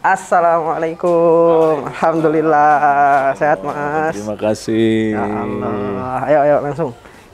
Assalamualaikum. Alhamdulillah. Sehat, Mas. Terima kasih. Ya Allah. Ayo langsung.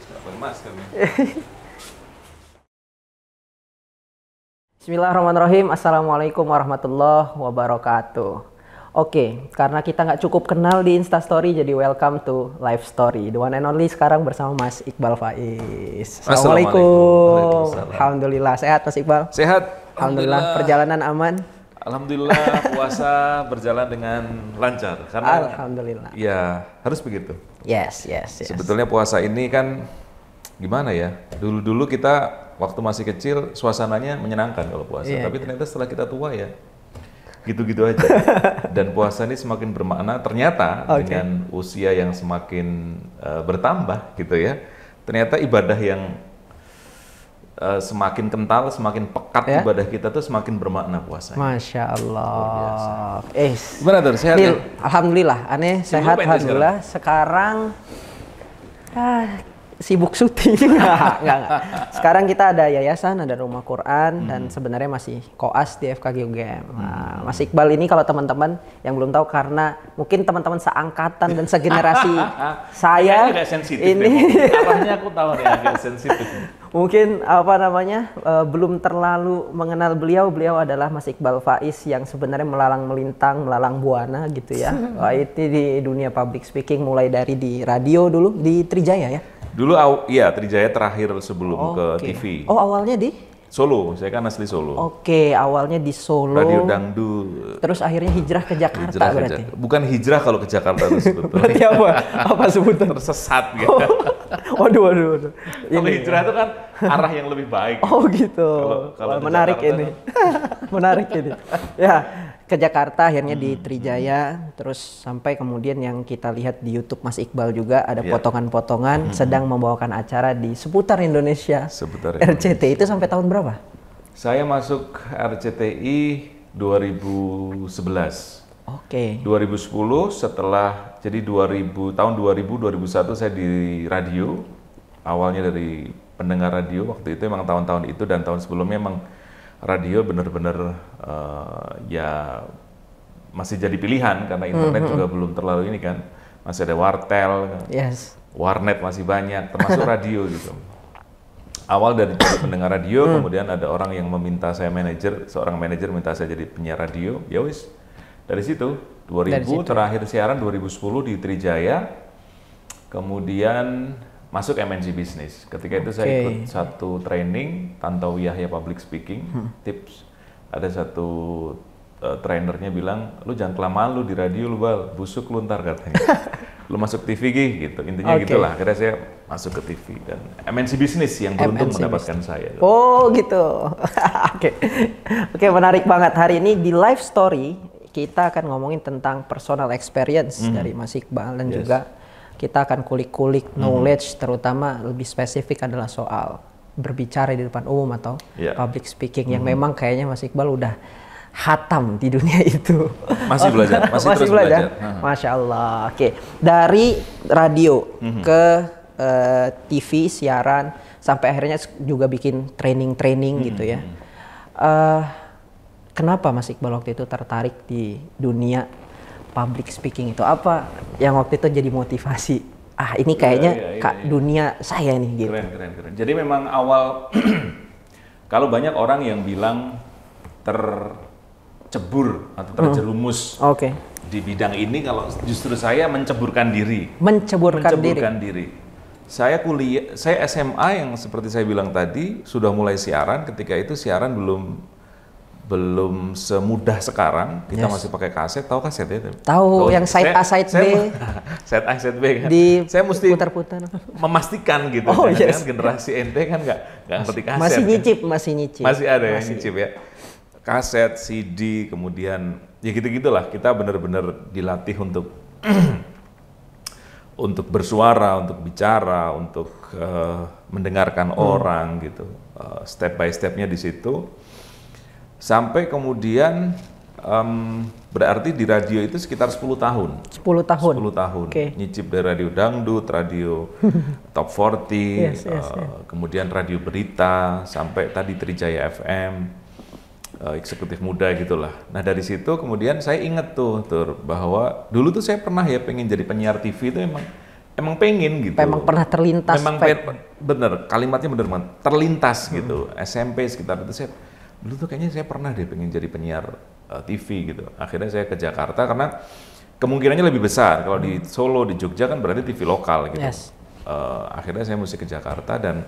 Bismillahirrahmanirrahim. Assalamualaikum warahmatullahi wabarakatuh. Oke, karena kita nggak cukup kenal di Instastory, jadi welcome to Live Story. The one and only sekarang bersama Mas Iqbal Faiz. Assalamualaikum. Alhamdulillah. Sehat, Mas Iqbal? Sehat. Alhamdulillah. Perjalanan aman? Alhamdulillah, puasa berjalan dengan lancar. Karena, Alhamdulillah. Ya, harus begitu. Yes. Sebetulnya puasa ini kan gimana ya? Dulu-dulu kita waktu masih kecil suasananya menyenangkan kalau puasa. Tapi ternyata setelah kita tua ya, gitu-gitu aja. Dan puasa ini semakin bermakna ternyata dengan usia yang semakin bertambah gitu ya. Ternyata ibadah yang semakin kental, semakin pekat ibadah kita tuh semakin bermakna puasa. Masya Allah. Gimana tuh, sehat ya? Alhamdulillah, aneh sehat alhamdulillah. Sekarang sibuk syuting. Enggak. Sekarang kita ada yayasan, ada rumah Quran, dan sebenarnya masih koas di FKG UGM. Nah, Mas Iqbal ini kalau teman-teman yang belum tahu, karena mungkin teman-teman seangkatan dan segenerasi saya ini arahnya aku tahu nih agak sensitif. Mungkin belum terlalu mengenal beliau. Beliau adalah Mas Iqbal Faiz yang sebenarnya melalang melintang, melalang buana gitu ya. Itu di dunia public speaking, mulai dari di radio dulu di Trijaya ya. Dulu iya, Trijaya terakhir sebelum ke TV. Oh, awalnya di Solo, saya kan asli Solo. Oke, awalnya di Solo. Radio Dangdut. Terus akhirnya hijrah ke Jakarta berarti. Bukan hijrah kalau ke Jakarta itu sebetulnya. Berarti apa? Apa sebutan? Tersesat gitu. Waduh. Kalau hijrah itu kan arah yang lebih baik. Oh gitu. Kalau menarik ini. Menarik ini. Ya, ke Jakarta akhirnya di Trijaya, terus sampai kemudian yang kita lihat di YouTube Mas Iqbal juga ada potongan-potongan sedang membawakan acara di seputar Indonesia. RCTI itu sampai tahun berapa? Saya masuk RCTI 2011. Oke. 2010 setelah, jadi tahun 2000-2001 saya di radio. Awalnya dari pendengar radio waktu itu, emang tahun-tahun itu dan tahun sebelumnya emang radio benar-benar ya masih jadi pilihan karena internet juga belum terlalu ini kan, masih ada wartel, warnet masih banyak, termasuk radio gitu. Awal dari pendengar radio, kemudian ada orang yang meminta saya seorang manajer minta saya jadi penyiar radio, ya wis dari situ 2000 terakhir siaran 2010 di Trijaya, kemudian masuk MNC Business. Ketika itu saya ikut satu training Tantowi Yahya Public Speaking tips. Ada satu trainernya bilang, lu jangan kelamaan lu di radio lu Bal, busuk lu ntar katanya. Lu masuk TV gitu, intinya gitulah. Akhirnya saya masuk ke TV dan MNC Business yang beruntung mendapatkan saya. Oh gitu. Oke, menarik banget. Hari ini di Live Story kita akan ngomongin tentang personal experience dari Mas Iqbal dan juga kita akan kulik-kulik knowledge, terutama lebih spesifik adalah soal berbicara di depan umum atau public speaking yang memang kayaknya Mas Iqbal udah hatam di dunia itu. Masih belajar, masih terus belajar. Masya Allah. Oke, dari radio ke TV, siaran, sampai akhirnya juga bikin training gitu ya. Kenapa Mas Iqbal waktu itu tertarik di dunia public speaking itu? Apa yang waktu itu jadi motivasi? Ini kayaknya dunia saya nih gitu. Keren. Jadi memang awal kalau banyak orang yang bilang tercebur atau terjerumus di bidang ini, kalau justru saya menceburkan diri. Menceburkan diri. Saya SMA yang seperti saya bilang tadi sudah mulai siaran. Ketika itu siaran belum semudah sekarang. Kita masih pakai kaset, tahu kaset ya? Tahu, yang side A, side B. Side A, side B kan. Saya mesti putar-putar. Memastikan gitu. Kan generasi ente kan nggak ngerti kaset. Masih nyicip. Masih ada yang nyicip ya. Kaset, CD, kemudian ya gitu-gitulah. Kita benar-benar dilatih untuk untuk bersuara, untuk bicara, untuk mendengarkan orang gitu. Step by stepnya di situ. Sampai kemudian berarti di radio itu sekitar 10 tahun. 10 tahun. Nyicip dari radio dangdut, radio top 40, kemudian radio berita, sampai tadi Trijaya FM. eksekutif muda gitulah. Nah dari situ kemudian saya inget tuh bahwa dulu tuh saya pernah ya pengen jadi penyiar TV itu emang pengen gitu. Memang pernah terlintas. Memang bener, kalimatnya bener banget, terlintas gitu. SMP sekitar itu saya dulu tuh kayaknya saya pernah deh pengen jadi penyiar TV gitu. Akhirnya saya ke Jakarta karena kemungkinannya lebih besar. Kalau di Solo, di Jogja kan berarti TV lokal gitu. Yes. Akhirnya saya mesti ke Jakarta dan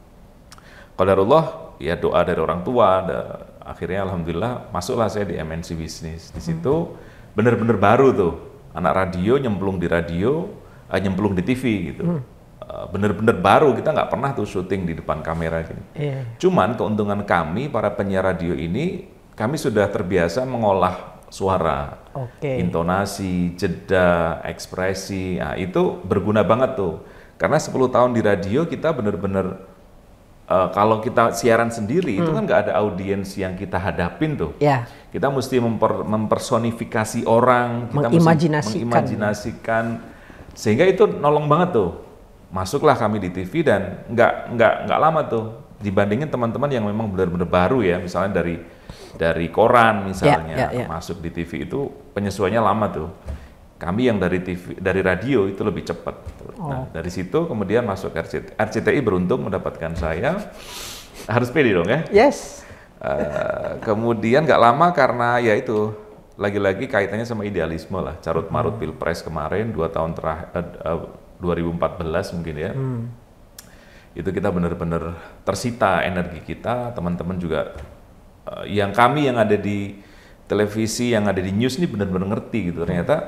qadarullah ya doa dari orang tua. Akhirnya alhamdulillah masuklah saya di MNC Bisnis. Di situ bener-bener baru tuh anak radio nyemplung di radio, nyemplung di TV gitu. Bener-bener baru, kita nggak pernah tuh syuting di depan kamera gini. Cuman keuntungan kami para penyiar radio ini, kami sudah terbiasa mengolah suara, intonasi, jeda, ekspresi. Nah, itu berguna banget tuh. Karena 10 tahun di radio kita bener-bener kalau kita siaran sendiri itu kan nggak ada audiens yang kita hadapin tuh. Kita mesti mempersonifikasi orang, kita mengimajinasikan, sehingga itu nolong banget tuh. Masuklah kami di TV dan nggak lama tuh dibandingin teman-teman yang memang benar-benar baru ya, misalnya dari koran misalnya masuk di TV itu penyesuaiannya lama tuh. Kami yang dari radio itu lebih cepat. Nah, dari situ kemudian masuk RCTI beruntung mendapatkan saya. Harus pede dong ya. Yes. Kemudian nggak lama karena ya itu lagi-lagi kaitannya sama idealisme lah. Carut marut Pilpres kemarin 2 tahun terakhir 2014 mungkin ya. Itu kita benar-benar tersita energi kita. Teman-teman juga yang ada di televisi, yang ada di news ini benar-benar ngerti gitu.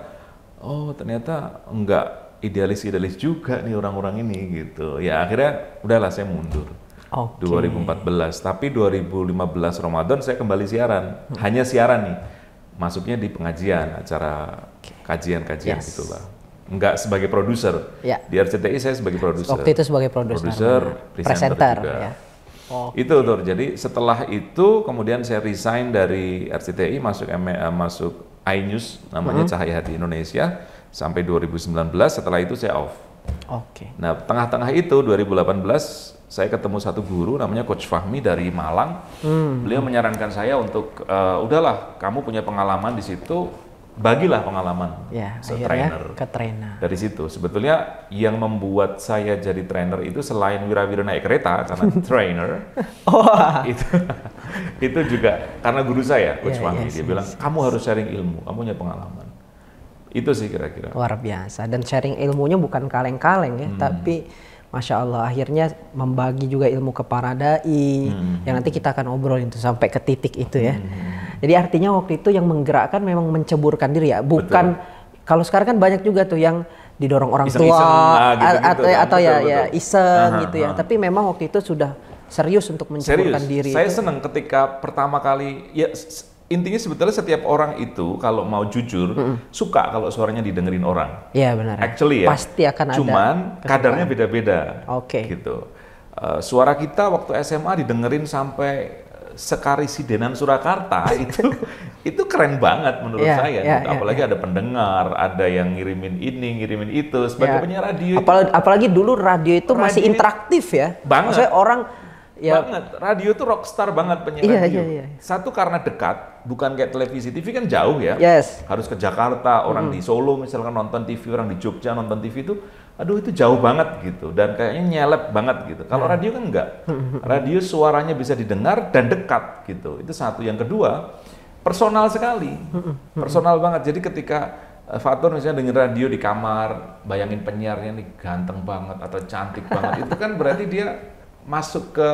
Ternyata enggak idealis juga nih orang-orang ini gitu. Ya akhirnya udahlah saya mundur. 2014, tapi 2015 Ramadan saya kembali siaran. Hanya siaran nih. Masuknya di pengajian, acara kajian-kajian gitulah. Enggak sebagai produser. Di RCTI saya sebagai produser. Waktu itu sebagai produser, presenter juga. Itu tuh. Jadi setelah itu kemudian saya resign dari RCTI masuk iNews namanya Cahaya Hati Indonesia sampai 2019. Setelah itu saya off. Nah, tengah-tengah itu 2018 saya ketemu satu guru namanya Coach Fahmi dari Malang. Beliau menyarankan saya untuk udahlah, kamu punya pengalaman di situ, bagilah pengalaman trainer. Dari situ sebetulnya yang membuat saya jadi trainer itu selain wira-wira naik kereta karena trainer, itu juga karena guru saya Coach Fahmi. Dia bilang kamu harus sharing ilmu, kamu punya pengalaman. Itu sih kira-kira. Luar biasa, dan sharing ilmunya bukan kaleng-kaleng ya, tapi Masya Allah akhirnya membagi juga ilmu ke para dai yang nanti kita akan obrolin itu sampai ke titik itu ya. Jadi artinya waktu itu yang menggerakkan memang menceburkan diri ya, bukan kalau sekarang kan banyak juga tuh yang didorong orang tua atau iseng gitu ya. Tapi memang waktu itu sudah serius untuk menceburkan diri. Saya senang ketika pertama kali ya. Intinya sebetulnya setiap orang itu kalau mau jujur suka kalau suaranya didengerin orang. Iya benar. Actually ya. Pasti akan ada. Cuman kadarnya beda-beda. Gitu. Suara kita waktu SMA didengerin sampai sekarisidenan Surakarta itu keren banget menurut saya. Apalagi ada pendengar, ada yang ngirimin ini, ngirimin itu. Sebagai penyiar radio. Apalagi dulu radio itu masih interaktif ya. Banget. Maksudnya orang banget. Radio tuh rockstar banget penyiar radio. Satu karena dekat, bukan kayak televisi. TV kan jauh ya. Harus ke Jakarta, orang di Solo misalkan nonton TV, orang di Jogja nonton TV itu, aduh itu jauh banget gitu. Dan kayaknya nyelep banget gitu. Kalau radio kan enggak. Radio suaranya bisa didengar dan dekat gitu. Itu satu. Yang kedua, personal sekali. Personal banget. Jadi ketika Fatur misalnya denger radio di kamar, bayangin penyiarnya nih ganteng banget atau cantik banget. Itu kan berarti dia masuk ke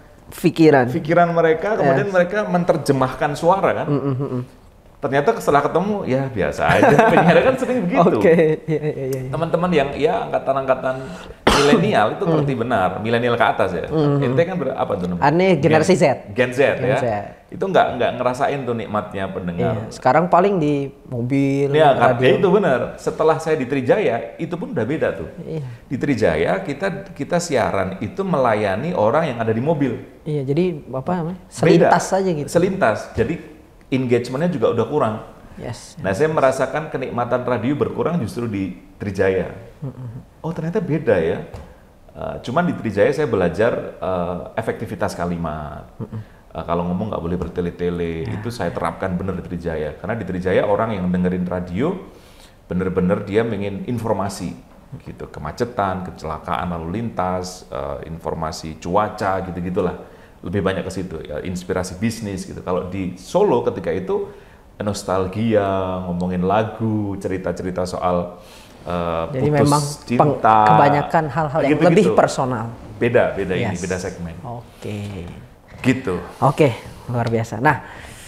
pikiran mereka, kemudian mereka menerjemahkan suara kan. Ternyata setelah ketemu ya biasa aja. Penyiar kan sering begitu. Teman-teman yang angkatan milenial itu ngerti benar, milenial ke atas ya. Ente kan apa tuh namanya? Aneh generasi Z. Gen Z ya. Itu nggak ngerasain tuh nikmatnya pendengar. Sekarang paling di mobil, radio. Itu benar. Setelah saya di Trijaya, itu pun udah beda tuh. Di Trijaya kita siaran itu melayani orang yang ada di mobil. Jadi apa namanya? Selintas saja gitu. Selintas. Jadi engagementnya juga udah kurang. Nah, saya merasakan kenikmatan radio berkurang justru di Trijaya. Oh, ternyata beda ya. Cuman di Trijaya saya belajar efektivitas kalimat. kalau ngomong nggak boleh bertele-tele. Itu saya terapkan bener di Trijaya. Karena di Trijaya orang yang dengerin radio bener-bener dia ingin informasi gitu, kemacetan, kecelakaan lalu lintas, informasi cuaca gitu-gitulah. Lebih banyak ke situ, ya, inspirasi bisnis gitu. Kalau di Solo ketika itu nostalgia, ngomongin lagu, cerita-cerita soal jadi putus memang cinta, kebanyakan hal-hal yang gitu-gitu. lebih personal. Beda ini, beda segmen. Oke. Gitu. Oke, luar biasa. Nah,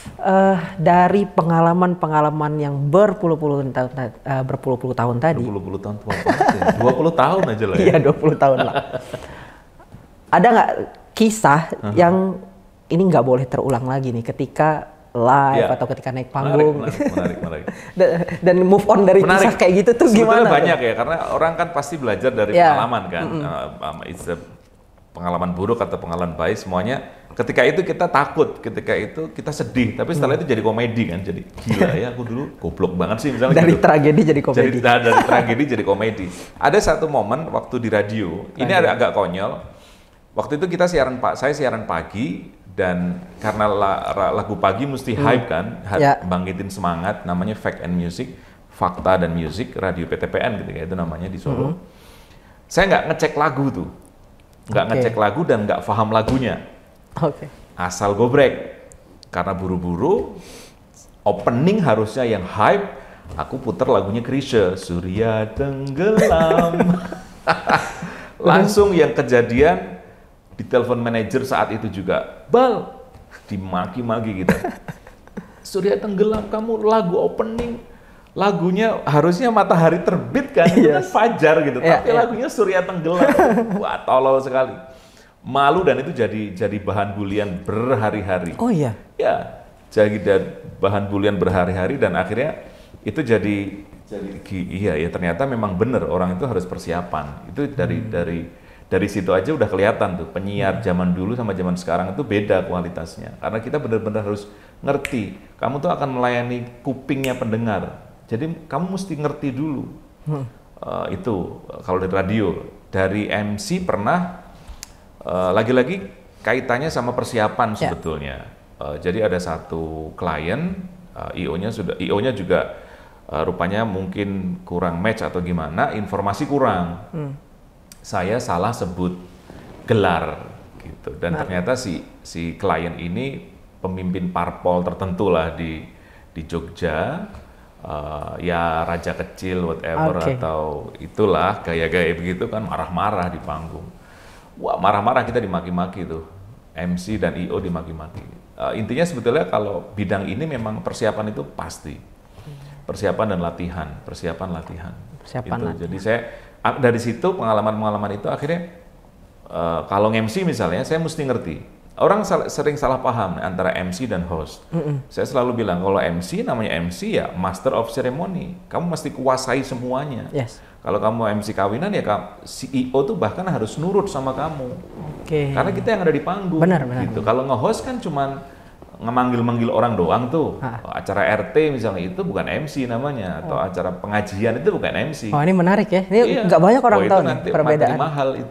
dari pengalaman-pengalaman yang berpuluh-puluh tahun tadi. Berpuluh-puluh tahun tua banget ya. 20 tahun aja lah ya. Iya, 20 tahun lah. Ada nggak kisah yang ini nggak boleh terulang lagi nih ketika live atau ketika naik panggung? Menarik. Dan move on dari kisah kayak gitu tuh sebetulnya gimana? Banyak ya, karena orang kan pasti belajar dari pengalaman kan. It's a pengalaman buruk atau pengalaman baik, semuanya. Ketika itu kita takut, ketika itu kita sedih, tapi setelah itu jadi komedi kan, jadi gila ya aku dulu goblok banget sih misalnya. Dari gitu. tragedi jadi komedi. Dari tragedi jadi komedi. Ada satu momen waktu di radio, ini agak konyol. Waktu itu saya siaran pagi, dan karena lagu pagi mesti hype kan, bangkitin semangat, namanya Fact and Music, Fakta dan Music, Radio PTPN ketika itu namanya di Solo. Saya nggak ngecek lagu tuh, ngecek lagu dan nggak paham lagunya. Asal gobrek, karena buru-buru, opening harusnya yang hype, aku puter lagunya Chrisye, Surya Tenggelam. Langsung yang kejadian, ditelepon manajer saat itu juga, Bal, dimaki-maki gitu. Surya Tenggelam, kamu lagu opening, lagunya harusnya Matahari Terbit kan, itu kan Fajar gitu, tapi lagunya Surya Tenggelam. Wah, tolol sekali. Malu, dan itu jadi bahan bulian berhari-hari. Oh iya? Ya, jadi bahan bulian berhari-hari, dan akhirnya itu jadi iya ya, ternyata memang benar orang itu harus persiapan. Itu dari situ aja udah kelihatan tuh, penyiar zaman dulu sama zaman sekarang itu beda kualitasnya. Karena kita benar-benar harus ngerti, kamu tuh akan melayani kupingnya pendengar. Jadi kamu mesti ngerti dulu. Itu kalau dari radio. Dari MC pernah, lagi-lagi kaitannya sama persiapan sebetulnya. Jadi ada satu klien, IO-nya juga rupanya mungkin kurang match atau gimana, informasi kurang. Saya salah sebut gelar gitu, dan ternyata si klien ini pemimpin parpol tertentu lah di Jogja, ya raja kecil whatever, atau itulah gaya-gaya begitu kan, marah-marah di panggung. Wah, marah-marah, kita dimaki-maki tuh, MC dan IO dimaki-maki. Intinya sebetulnya kalau bidang ini memang persiapan itu pasti, persiapan dan latihan, Jadi saya dari situ pengalaman itu akhirnya kalau MC misalnya saya mesti ngerti. Orang sering salah paham antara MC dan host. Saya selalu bilang kalau MC namanya MC ya Master of Ceremony. Kamu mesti kuasai semuanya. Kalau kamu MC kawinan ya CEO tuh bahkan harus nurut sama kamu. Karena kita yang ada di panggung. Benar. Gitu. Kalau nge-host kan cuman ngemanggil-manggil orang doang tuh. Acara RT misalnya itu bukan MC namanya, atau acara pengajian itu bukan MC. Oh, ini menarik ya. Ini nggak banyak orang tahu nih perbedaan. Mahal itu.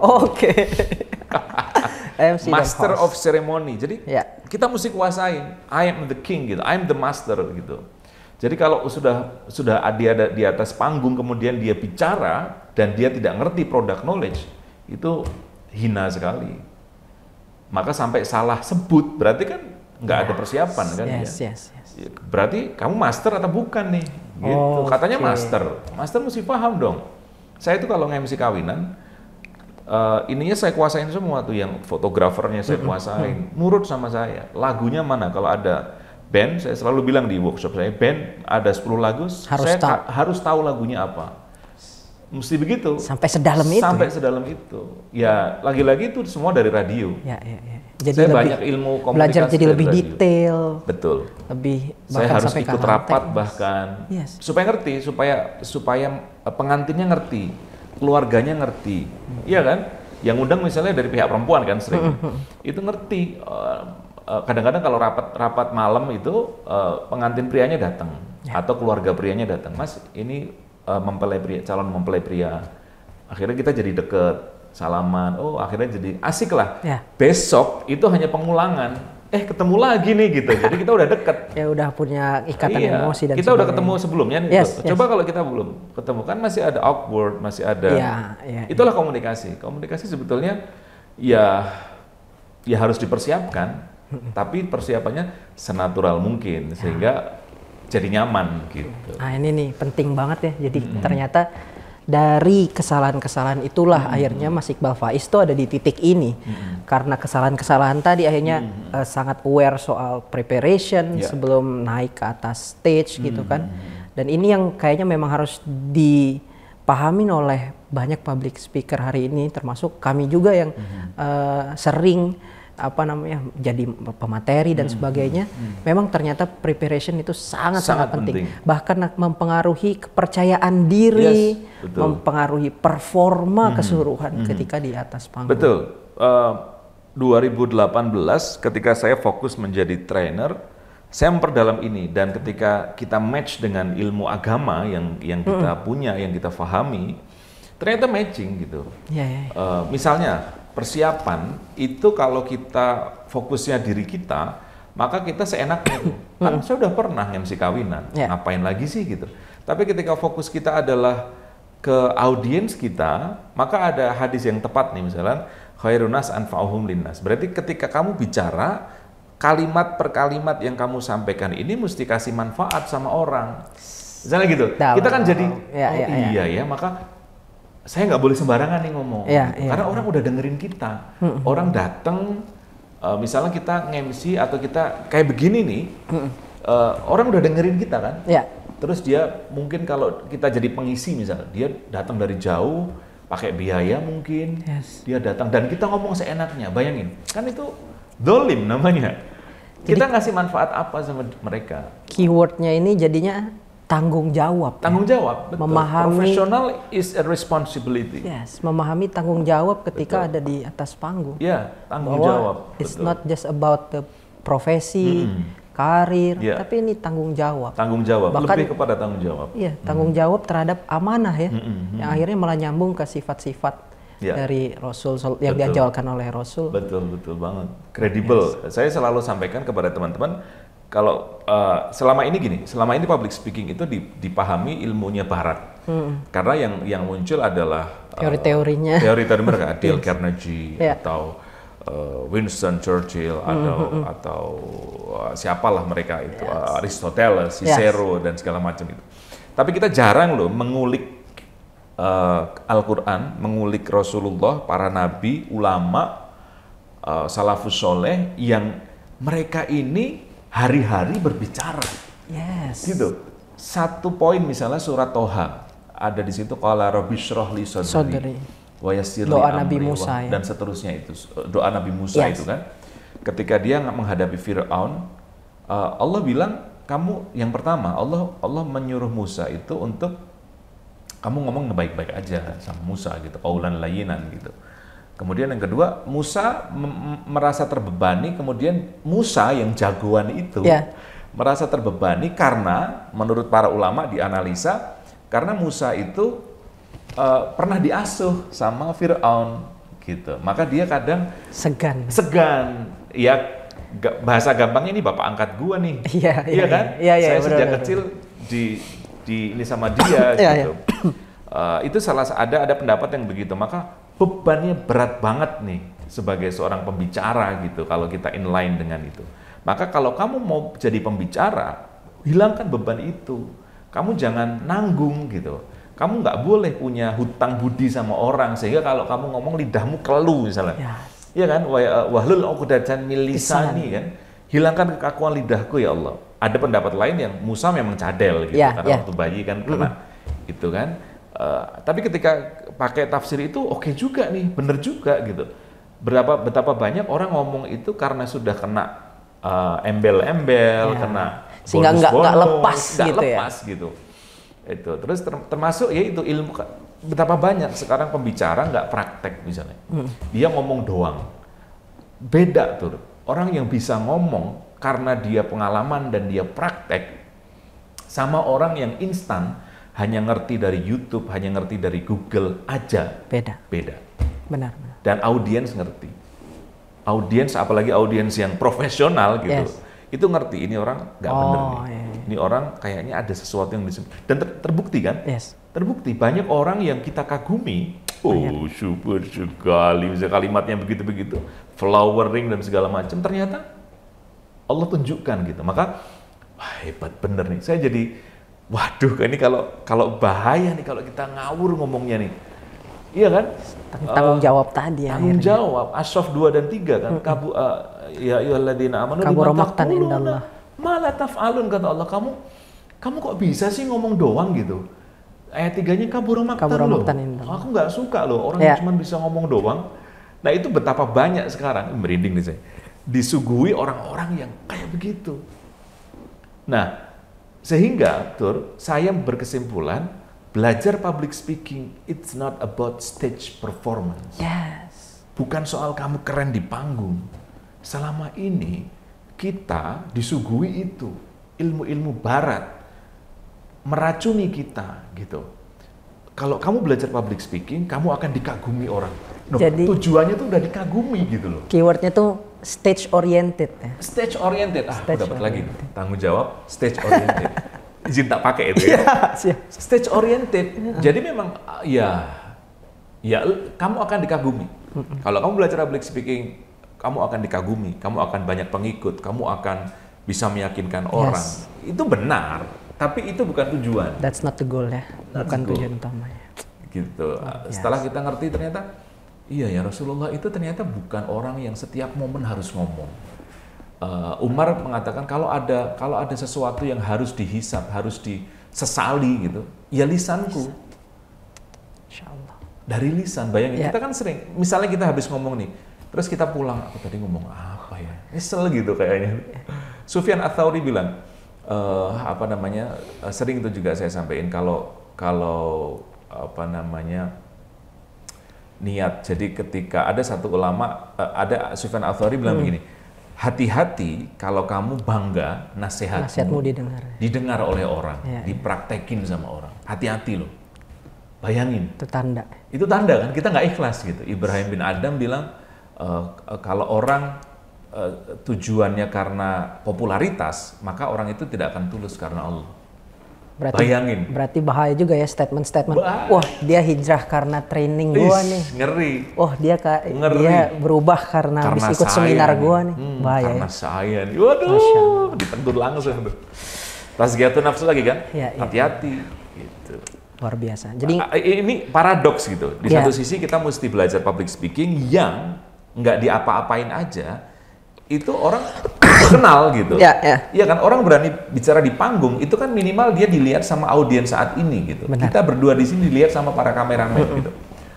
MC Master of Ceremony. Jadi kita mesti kuasain. I am the king gitu. I am the master gitu. Jadi kalau sudah dia di atas panggung kemudian dia bicara dan dia tidak ngerti product knowledge, itu hina sekali. Maka sampai salah sebut berarti kan nggak ada persiapan kan ya. Berarti kamu master atau bukan nih? Gitu. Katanya master mesti paham dong. Saya itu kalau nge-MC kawinan, ininya saya kuasain semua tuh, yang fotografernya saya kuasain, nurut sama saya. Lagunya mana? Kalau ada band, saya selalu bilang di workshop saya, band ada 10 lagu, harus tahu lagunya apa. Mesti begitu. Sampai sedalam itu. Sampai sedalam itu. Ya, lagi-lagi itu semua dari radio. Jadi saya banyak ilmu komunikasi. Belajar jadi lebih detail. Betul. Lebih saya harus ikut rapat bahkan. Supaya ngerti, supaya pengantinnya ngerti, keluarganya ngerti. Iya kan? Yang undang misalnya dari pihak perempuan kan sering. Itu ngerti. Kadang-kadang kalau rapat malam itu pengantin prianya datang atau keluarga prianya datang. Mas, ini calon mempelai pria. Akhirnya kita jadi deket, salaman. Oh, akhirnya jadi asik lah. Besok itu hanya pengulangan. ketemu lagi nih gitu. Jadi kita udah deket. Ya udah punya ikatan emosi dan kita udah ketemu sebelumnya nih. Yes, Coba kalau kita belum ketemu kan masih ada awkward, masih ada. Itulah komunikasi. Komunikasi sebetulnya ya harus dipersiapkan, tapi persiapannya senatural mungkin sehingga jadi nyaman gitu. Nah ini nih penting banget ya. Jadi ternyata dari kesalahan-kesalahan itulah akhirnya Mas Iqbal Faiz tuh ada di titik ini. Karena kesalahan-kesalahan tadi akhirnya sangat aware soal preparation sebelum naik ke atas stage gitu kan. Dan ini yang kayaknya memang harus dipahamin oleh banyak public speaker hari ini, termasuk kami juga yang sering jadi pemateri dan sebagainya. Memang ternyata preparation itu sangat-sangat penting. Bahkan mempengaruhi kepercayaan diri, mempengaruhi performa keseluruhan ketika di atas panggung. Betul. 2018 ketika saya fokus menjadi trainer, saya memperdalam ini, dan ketika kita match dengan ilmu agama yang kita punya, yang kita pahami, ternyata matching gitu. Misalnya persiapan itu kalau kita fokusnya diri kita, maka kita seenaknya tuh. Kan saya udah pernah MC kawinan, ngapain lagi sih gitu. Tapi ketika fokus kita adalah ke audiens kita, maka ada hadis yang tepat nih, misalnya khairun nas anfa'uhum linnas. Berarti ketika kamu bicara, kalimat per kalimat yang kamu sampaikan ini mesti kasih manfaat sama orang. Misalnya gitu. Kita kan jadi maka saya nggak boleh sembarangan nih ngomong, karena orang udah dengerin kita. Orang datang, misalnya kita nge-MC atau kita kayak begini nih, orang udah dengerin kita kan. Terus dia mungkin kalau kita jadi pengisi misalnya, dia datang dari jauh, pakai biaya mungkin, dia datang dan kita ngomong seenaknya. Bayangin, kan itu dolim namanya. Kita ngasih manfaat apa sama mereka? Keywordnya ini jadinya tanggung jawab. Tanggung jawab, betul. Memahami, professional is a responsibility. Memahami tanggung jawab ketika ada di atas panggung. Tanggung jawab. It's not just about the profesi, karir, tapi ini tanggung jawab. Tanggung jawab, bahkan, lebih kepada tanggung jawab. Tanggung jawab terhadap amanah ya, yang akhirnya malah nyambung ke sifat-sifat dari Rasul yang diajarkan oleh Rasul. Betul banget. Kredibel. Saya selalu sampaikan kepada teman-teman, kalau selama ini public speaking itu dipahami ilmunya Barat, karena yang muncul adalah teori-teorinya, teori mereka, Dale Carnegie atau Winston Churchill atau siapalah mereka itu, Aristoteles, Cicero dan segala macam itu. Tapi kita jarang loh mengulik Al-Quran, mengulik Rasulullah, para nabi, ulama, salafus soleh yang mereka ini hari-hari berbicara, gitu. Satu poin misalnya surat Toha, ada di situ qala rabbi shrah li sadri wa yassir li amri dan seterusnya itu doa Nabi Musa itu kan. Ketika dia menghadapi Firaun, Allah bilang kamu yang pertama Allah menyuruh Musa itu untuk kamu ngomong baik-baik aja sama Musa gitu, qaulan layyinan gitu. Kemudian yang kedua, Musa merasa terbebani, kemudian Musa yang jagoan itu merasa terbebani karena menurut para ulama dianalisa, karena Musa itu pernah diasuh sama Fir'aun gitu. Maka dia kadang segan. Ya bahasa gampangnya ini bapak angkat gua nih. Iya kan? Saya sejak kecil di ini sama dia gitu. Itu ada pendapat yang begitu. Maka bebannya berat banget nih sebagai seorang pembicara gitu kalau kita inline dengan itu. Maka kalau kamu mau jadi pembicara, hilangkan beban itu. Kamu jangan nanggung gitu. Kamu nggak boleh punya hutang budi sama orang sehingga kalau kamu ngomong lidahmu kelu misalnya. Iya kan? Wahlul 'uqdatan min lisani kan. Hilangkan kekakuan lidahku ya Allah. Ada pendapat lain yang Musa memang cadel gitu karena waktu bayi kan kena itu kan. Tapi ketika pakai tafsir itu oke juga nih, bener juga gitu. Betapa banyak orang ngomong itu karena sudah kena embel-embel, kena sehingga nggak lepas gitu. Itu terus termasuk ya itu ilmu. Betapa banyak sekarang pembicara nggak praktek misalnya, dia ngomong doang. Beda tuh orang yang bisa ngomong karena dia pengalaman dan dia praktek, sama orang yang instan hanya ngerti dari YouTube, hanya ngerti dari Google aja. Beda. Beda. Benar. Dan audiens ngerti. audiens, apalagi audiens yang profesional gitu, itu ngerti ini orang nggak bener nih. Ini orang kayaknya ada sesuatu yang dan terbukti kan? Terbukti banyak orang yang kita kagumi. Oh, syukur sekali, misalnya kalimatnya begitu-begitu, flowering dan segala macam, ternyata Allah tunjukkan gitu. Maka wah, hebat bener nih. Saya jadi, waduh, ini kalau bahaya nih kalau kita ngawur ngomongnya nih. Iya kan? Tanggung jawab tadi ya. Tanggung jawab, Asyaf 2 dan 3 kan. Ya ayyuhalladzina amanu kabura maqtan indallah. Malah taf'alun, kata Allah, kamu kok bisa sih ngomong doang gitu. Ayat 3-nya kabura maqtan loh. Aku nggak suka loh orang yang cuma bisa ngomong doang. Nah itu betapa banyak sekarang, merinding nih saya, disuguhi orang-orang yang kayak begitu. Nah, sehingga saya berkesimpulan, belajar public speaking, it's not about stage performance. Bukan soal kamu keren di panggung. Selama ini, kita disuguhi itu, ilmu-ilmu barat, meracuni kita, gitu. Kalau kamu belajar public speaking, kamu akan dikagumi orang. Jadi, tujuannya tuh udah dikagumi gitu loh. Keywordnya tuh stage oriented ya. Stage oriented. Aku dapat lagi tanggung jawab stage oriented. Izin tak pakai itu ya. Stage oriented. Jadi memang ya kamu akan dikagumi. Kalau kamu belajar public speaking, kamu akan dikagumi, kamu akan banyak pengikut, kamu akan bisa meyakinkan orang. Itu benar, tapi itu bukan tujuan. That's not the goal ya. Bukan tujuan utamanya. Gitu. Setelah kita ngerti ternyata iya ya, Rasulullah itu ternyata bukan orang yang setiap momen harus ngomong. Umar mengatakan kalau ada sesuatu yang harus dihisap, harus disesali gitu, ya lisanku. Insyaallah. Dari lisan, bayangin kita kan sering, misalnya kita habis ngomong nih, terus kita pulang, aku tadi ngomong apa ya? Nyesel gitu kayaknya. Sufyan Ats-Tsauri bilang, sering itu juga saya sampaikan kalau niat. Jadi ketika ada satu ulama, ada Sufyan Ats-Tsauri bilang begini, hati-hati kalau kamu bangga nasihatmu didengar oleh orang, dipraktekin sama orang. Hati-hati loh. Bayangin. Itu tanda kan, kita nggak ikhlas gitu. Ibrahim bin Adam bilang, kalau orang tujuannya karena popularitas, maka orang itu tidak akan tulus karena Allah. Bayangin. Berarti bahaya juga ya statement-statement. Wah, dia hijrah karena training gua nih. Ngeri. Oh, dia berubah karena habis ikut seminar gua nih. Bahaya. Karena saya nih. Waduh, ditegur langsung tuh. Tazkiyatun nafsu lagi kan? Hati-hati gitu. Luar biasa. Jadi ini paradoks gitu. Di satu sisi kita mesti belajar public speaking yang nggak diapa-apain aja. Itu orang kenal gitu. Iya kan, orang berani bicara di panggung itu kan minimal dia dilihat sama audiens saat ini gitu. Benar. Kita berdua di sini dilihat sama para kameramen gitu.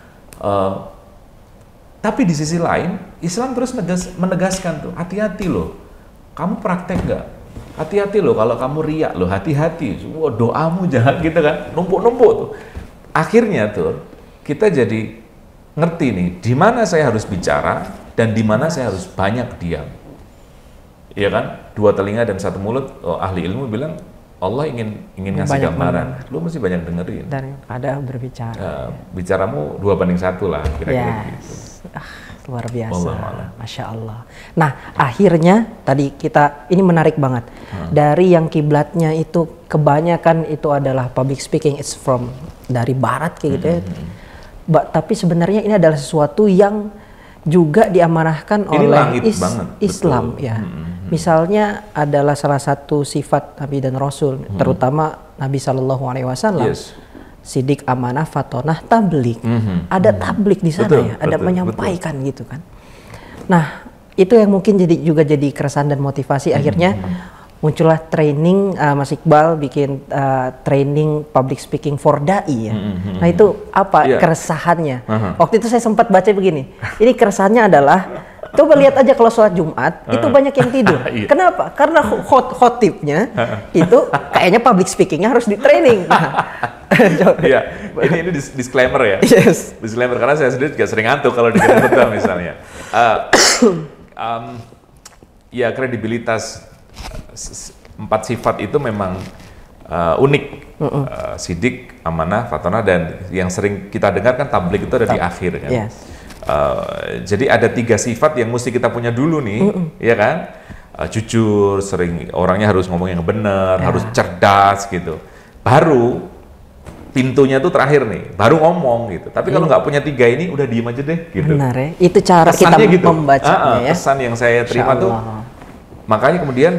Tapi di sisi lain Islam terus menegaskan tuh, hati-hati loh. Kamu praktek nggak? Hati-hati loh kalau kamu riak loh, hati-hati. Doamu jangan gitu kan, numpuk-numpuk tuh. Akhirnya tuh kita jadi ngerti nih, di mana saya harus bicara dan di mana saya harus banyak diam. Iya kan? 2 telinga dan 1 mulut. Ahli ilmu bilang Allah ingin ngasih gambaran. Lu mesti banyak dengerin. Daripada berbicara. Bicaramu 2:1 lah kira-kira gitu. Luar biasa. Masya Allah. Nah, akhirnya tadi ini menarik banget. Dari yang kiblatnya itu kebanyakan itu adalah public speaking, it's from dari barat kayak gitu ya. Tapi sebenarnya ini adalah sesuatu yang juga diamanahkan oleh Islam ya. Misalnya adalah salah satu sifat Nabi dan Rasul, terutama Nabi Shallallahu Alaihi Wasallam, sidik, amanah, fatonah, tablik. Ada tablik di sana ada menyampaikan gitu kan. Nah itu yang mungkin juga jadi keresahan dan motivasi akhirnya muncullah training, Mas Iqbal bikin training public speaking for dai ya. Nah itu apa keresahannya? Waktu itu saya sempat baca begini, ini keresahannya adalah, coba lihat aja kalau sholat Jumat, itu banyak yang tidur. Kenapa? Karena khotibnya itu kayaknya public speakingnya harus di training. Ini disclaimer ya. Disclaimer, karena saya sendiri juga sering ngantuk kalau di khutbah misalnya. Kredibilitas 4 sifat itu memang unik. Sidik, amanah, fatonah, dan yang sering kita dengar kan tablik itu ada di akhir kan. Jadi ada 3 sifat yang mesti kita punya dulu nih, ya kan? Jujur, sering orangnya harus ngomong yang benar, harus cerdas gitu. Baru pintunya tuh terakhir nih, baru ngomong gitu. Tapi kalau nggak punya 3 ini, udah diem aja deh gitu. Benar ya, itu cara Kesannya kita gitu. membacanya ya. Pesan yang saya terima tuh, makanya kemudian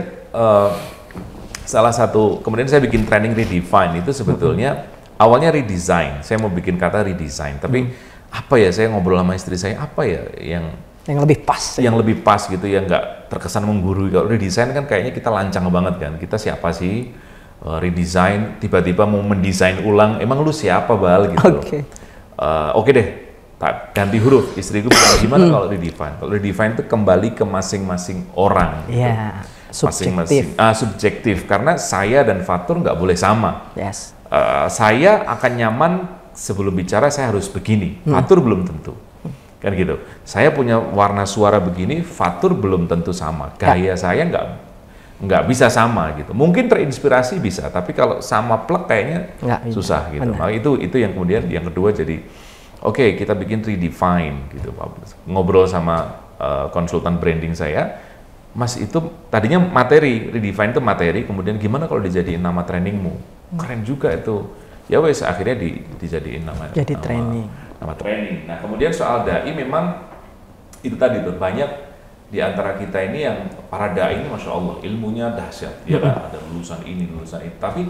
salah satu, kemudian saya bikin training redefine itu sebetulnya awalnya redesign. Saya mau bikin kata redesign, tapi apa ya, saya ngobrol sama istri saya, apa ya yang lebih pas. Yang lebih pas gitu, yang nggak terkesan menggurui. Kalau redesign kan kayaknya kita lancang banget kan. Kita siapa sih? Redesign, tiba-tiba mau mendesain ulang, emang lu siapa Bal gitu. Oke deh, tak ganti huruf. Istriku bilang gimana kalau redefine? Kalau redefine itu kembali ke masing-masing orang. Iya, subjektif. Subjektif, karena saya dan Fatur nggak boleh sama. Yes. Saya akan nyaman sebelum bicara saya harus begini, Fatur belum tentu. Kan gitu. Saya punya warna suara begini, Fatur belum tentu sama. Gaya saya nggak bisa sama gitu. Mungkin terinspirasi bisa, tapi kalau sama plek kayaknya susah gitu. Maka itu yang kemudian yang kedua jadi oke, kita bikin redefine gitu. Ngobrol sama konsultan branding saya, Mas itu tadinya materi, redefine itu materi, kemudian gimana kalau dijadiin nama trainingmu? Keren juga itu. Ya wes akhirnya dijadiin nama training. Nama training. Nah kemudian soal dai memang itu tadi tuh banyak di antara kita ini yang para dai ini masya Allah ilmunya dahsyat, ya kan? Ada lulusan ini lulusan itu, tapi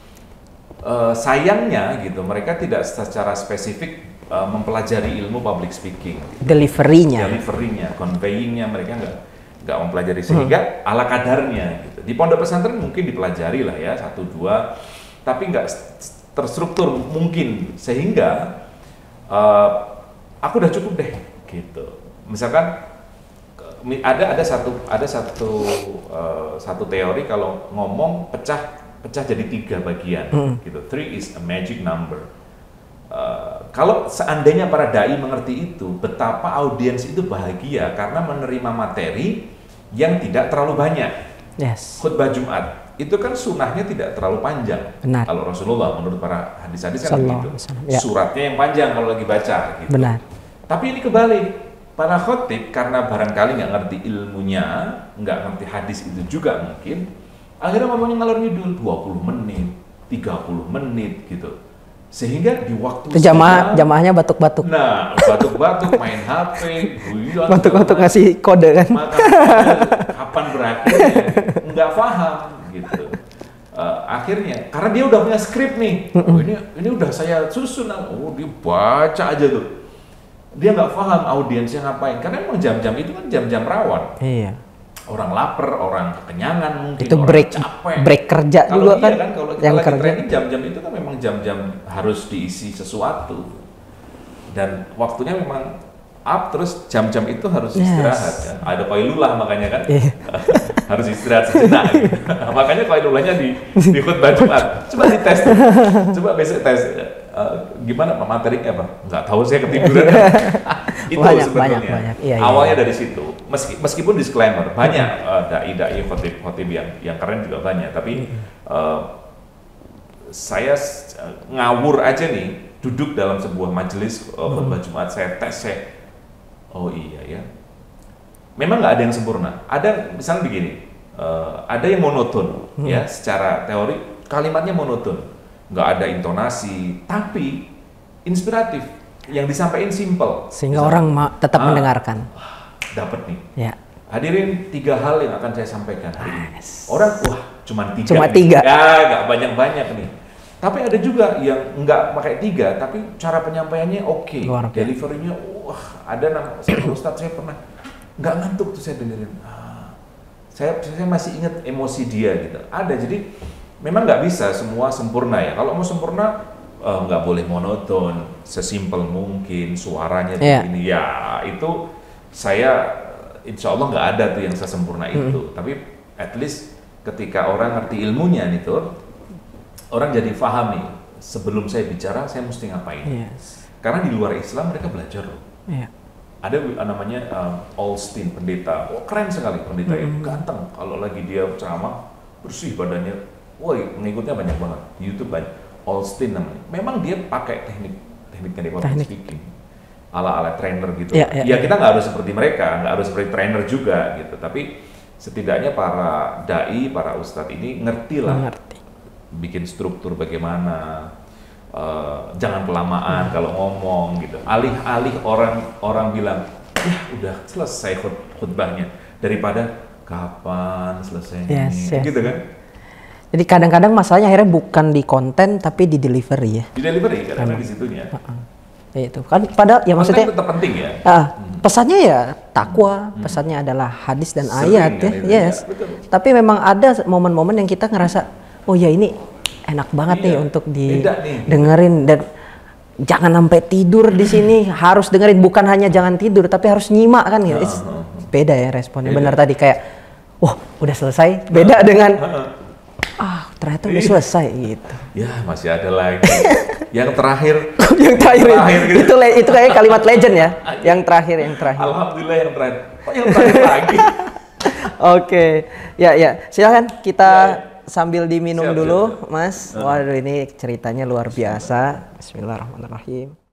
sayangnya gitu mereka tidak secara spesifik mempelajari ilmu public speaking. Deliverynya, conveyingnya mereka nggak mempelajari sehingga ala kadarnya gitu. Di pondok pesantren mungkin dipelajari lah ya 1-2, tapi nggak terstruktur mungkin sehingga aku udah cukup deh gitu. Misalkan ada satu teori kalau ngomong pecah jadi 3 bagian gitu. 3 is a magic number. Kalau seandainya para dai mengerti itu, betapa audiens itu bahagia karena menerima materi yang tidak terlalu banyak. Yes. Khutbah Jumat itu kan sunnahnya tidak terlalu panjang. Benar. Kalau Rasulullah menurut para hadis-hadis kan begitu. Ya. Suratnya yang panjang kalau lagi baca. Gitu. Benar. Tapi ini kebalik. Para khotib karena barangkali nggak ngerti ilmunya, nggak ngerti hadis itu juga mungkin, akhirnya ngomongnya ngalor ngidul 20 menit, 30 menit gitu. Sehingga di waktu jamaahnya batuk-batuk. Nah, batuk-batuk, main HP, guyon, batuk-batuk ngasih kode kan. Kapan berakhirnya? Nggak paham gitu. Akhirnya karena dia udah punya skrip nih. Oh, ini udah saya susun. Oh, dia baca aja tuh. Dia nggak paham audiensnya ngapain. Karena emang jam-jam itu kan jam-jam rawan. Iya. Orang lapar, orang kekenyangan mungkin, itu orang capek. Break kerja kalau juga kan. Kalau kita lagi training jam-jam itu kan memang jam-jam harus diisi sesuatu. Dan waktunya memang up, terus jam-jam itu harus istirahat kan. Ada qailulah makanya kan. Harus istirahat sejenak. Makanya qailulahnya di khutbah Jumat. Coba dites. Coba besok tes. Gimana materinya apa? Nggak tahu, saya ketiduran. Itu sebetulnya. Iya, awalnya dari situ. Meskipun disclaimer, banyak dai-dai khotib yang keren juga banyak. Tapi saya ngawur aja nih, duduk dalam sebuah majelis khutbah Jumat, saya tes, oh iya ya. Memang nggak ada yang sempurna. Ada misalnya begini, ada yang monoton, ya secara teori kalimatnya monoton. Nggak ada intonasi, tapi inspiratif. Yang disampaikan simple. Sehingga orang tetap mendengarkan. Dapat nih. Ya. Hadirin 3 hal yang akan saya sampaikan hari ini. Orang, cuma 3. Cuma 3. Ya, nggak banyak-banyak nih. Tapi ada juga yang nggak pakai 3, tapi cara penyampaiannya oke. Deliverynya, ada Ustadz saya pernah nggak ngantuk tuh saya dengerin. Saya masih ingat emosi dia gitu. Ada, jadi memang nggak bisa semua sempurna ya. Kalau mau sempurna nggak boleh monoton, sesimpel mungkin suaranya begini. Ya itu saya insya Allah nggak ada tuh yang sesempurna itu. Tapi at least ketika orang ngerti ilmunya nih tuh, orang jadi paham nih sebelum saya bicara saya mesti ngapain. Yes. Karena di luar Islam mereka belajar loh. Yeah. Ada namanya Olstein, pendeta. Keren sekali pendeta itu, ganteng. Kalau lagi dia ceramah bersih badannya. Wah, pengikutnya banyak banget. Di YouTube banyak. Olstein namanya. Memang dia pakai teknik public speaking. ala-ala trainer gitu. Ya, Kita nggak harus seperti mereka, nggak harus seperti trainer juga gitu. Tapi setidaknya para dai, para ustadz ini ngerti lah, bikin struktur bagaimana, jangan kelamaan kalau ngomong gitu. Alih-alih orang bilang, ya udah selesai khutbahnya, daripada kapan selesainya, gitu kan? Jadi kadang-kadang masalahnya akhirnya bukan di konten tapi di delivery ya. Di delivery karena di situnya. Ya itu kan padahal ya maksudnya tetap penting ya. Pesannya ya takwa, pesannya adalah hadis dan ayat ya. Yes. Ya, tapi memang ada momen-momen yang kita ngerasa oh ya ini enak banget nih untuk didengerin dan jangan sampai tidur di sini, harus dengerin, bukan hanya jangan tidur tapi harus nyimak kan ya. Beda ya responnya. Benar tadi kayak wah, udah selesai. Beda dengan ternyata udah selesai gitu. Ya, masih ada lagi. Yang terakhir. Gitu. Itu kayak kalimat legend ya. Yang terakhir. Alhamdulillah yang terakhir. Kok yang terakhir lagi? Oke. Ya. Silakan kita sambil diminum dulu, Mas. Waduh, ini ceritanya luar biasa. Bismillahirrahmanirrahim.